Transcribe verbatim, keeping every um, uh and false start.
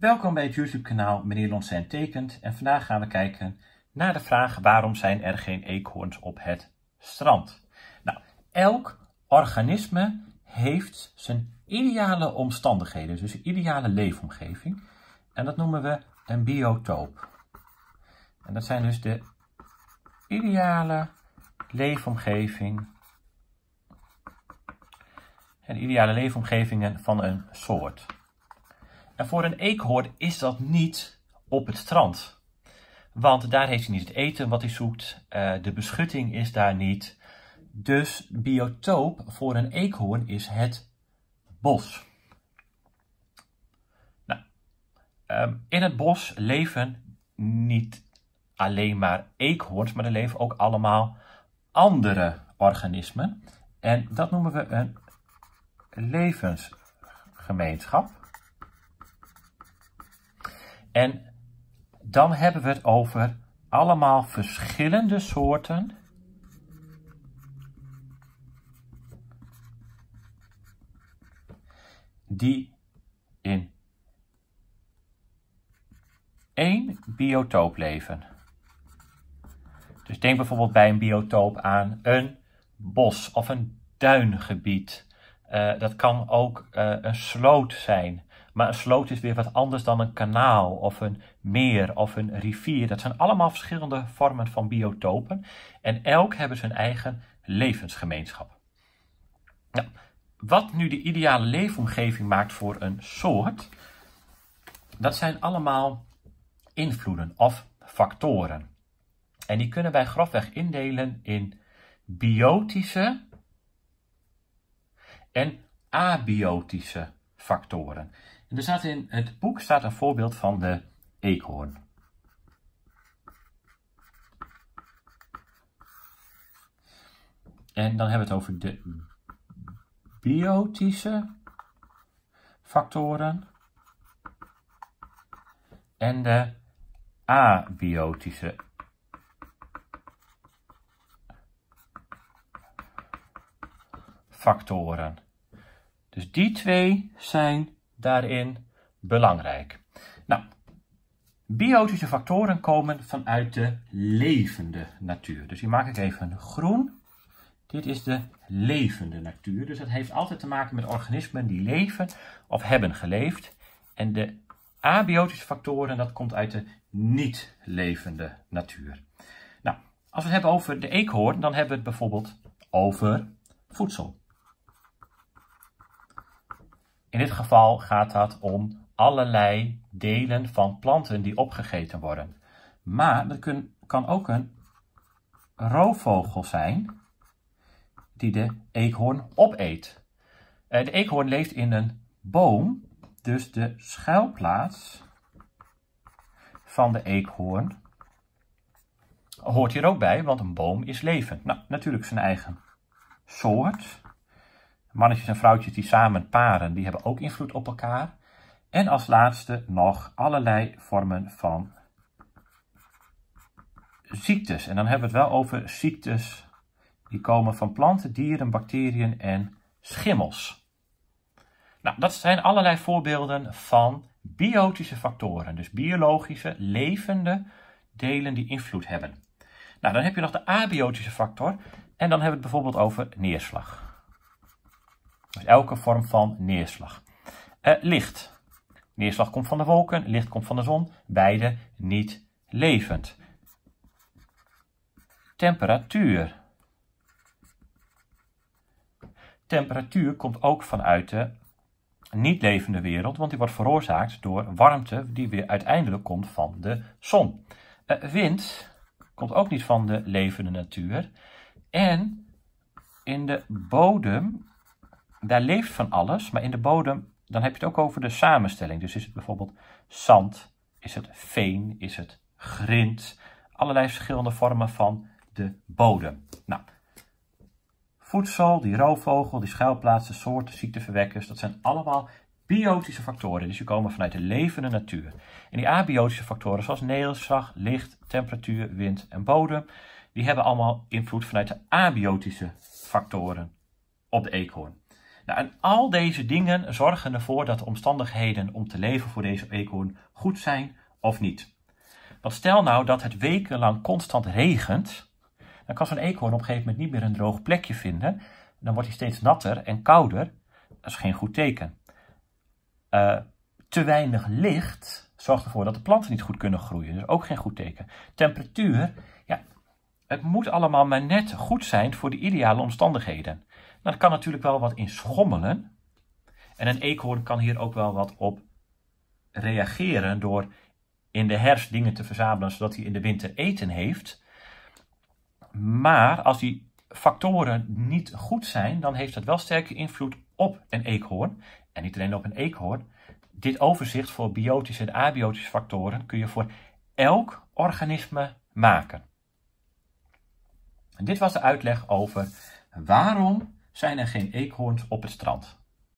Welkom bij het YouTube kanaal Meneer Loncin tekent en vandaag gaan we kijken naar de vraag waarom zijn er geen eekhoorns op het strand. Nou, elk organisme heeft zijn ideale omstandigheden, dus een ideale leefomgeving en dat noemen we een biotoop. En dat zijn dus de ideale leefomgeving en ideale leefomgevingen van een soort. En voor een eekhoorn is dat niet op het strand. Want daar heeft hij niet het eten wat hij zoekt. Uh, de beschutting is daar niet. Dus biotoop voor een eekhoorn is het bos. Nou, um, in het bos leven niet alleen maar eekhoorns, maar er leven ook allemaal andere organismen. En dat noemen we een levensgemeenschap. En dan hebben we het over allemaal verschillende soorten die in één biotoop leven. Dus denk bijvoorbeeld bij een biotoop aan een bos of een duingebied. Uh, dat kan ook uh, een sloot zijn. Maar een sloot is weer wat anders dan een kanaal of een meer of een rivier. Dat zijn allemaal verschillende vormen van biotopen. En elk hebben zijn eigen levensgemeenschap. Nou, wat nu de ideale leefomgeving maakt voor een soort, dat zijn allemaal invloeden of factoren. En die kunnen wij grofweg indelen in biotische en abiotische factoren. En er staat in het boek staat een voorbeeld van de eekhoorn. En dan hebben we het over de biotische factoren en de abiotische factoren. Dus die twee zijn daarin belangrijk. Nou, biotische factoren komen vanuit de levende natuur. Dus hier maak ik even groen. Dit is de levende natuur. Dus dat heeft altijd te maken met organismen die leven of hebben geleefd. En de abiotische factoren, dat komt uit de niet levende natuur. Nou, als we het hebben over de eekhoorn, dan hebben we het bijvoorbeeld over voedsel. In dit geval gaat dat om allerlei delen van planten die opgegeten worden. Maar dat kun, kan ook een roofvogel zijn die de eekhoorn opeet. De eekhoorn leeft in een boom, dus de schuilplaats van de eekhoorn hoort hier ook bij, want een boom is levend. Nou, natuurlijk zijn eigen soort. Mannetjes en vrouwtjes die samen paren, die hebben ook invloed op elkaar. En als laatste nog allerlei vormen van ziektes. En dan hebben we het wel over ziektes die komen van planten, dieren, bacteriën en schimmels. Nou, dat zijn allerlei voorbeelden van biotische factoren. Dus biologische, levende delen die invloed hebben. Nou, dan heb je nog de abiotische factor. En dan hebben we het bijvoorbeeld over neerslag. Dus elke vorm van neerslag. Uh, licht. Neerslag komt van de wolken, licht komt van de zon. Beide niet levend. Temperatuur. Temperatuur komt ook vanuit de niet levende wereld, want die wordt veroorzaakt door warmte die weer uiteindelijk komt van de zon. Uh, wind komt ook niet van de levende natuur. En in de bodem, daar leeft van alles, maar in de bodem, dan heb je het ook over de samenstelling. Dus is het bijvoorbeeld zand, is het veen, is het grind, allerlei verschillende vormen van de bodem. Nou, voedsel, die roofvogel, die schuilplaatsen, soorten, ziekteverwekkers, dat zijn allemaal biotische factoren. Dus die komen vanuit de levende natuur. En die abiotische factoren zoals neerslag, licht, temperatuur, wind en bodem, die hebben allemaal invloed vanuit de abiotische factoren op de eekhoorn. Nou, en al deze dingen zorgen ervoor dat de omstandigheden om te leven voor deze eekhoorn goed zijn of niet. Want stel nou dat het wekenlang constant regent, dan kan zo'n eekhoorn op een gegeven moment niet meer een droog plekje vinden. Dan wordt hij steeds natter en kouder. Dat is geen goed teken. Uh, te weinig licht zorgt ervoor dat de planten niet goed kunnen groeien. Dat is ook geen goed teken. Temperatuur, ja, het moet allemaal maar net goed zijn voor de ideale omstandigheden. Nou, er kan natuurlijk wel wat in schommelen. En een eekhoorn kan hier ook wel wat op reageren door in de herfst dingen te verzamelen, zodat hij in de winter eten heeft. Maar als die factoren niet goed zijn, dan heeft dat wel sterke invloed op een eekhoorn. En niet alleen op een eekhoorn. Dit overzicht voor biotische en abiotische factoren kun je voor elk organisme maken. En dit was de uitleg over waarom zijn er geen eekhoorns op het strand.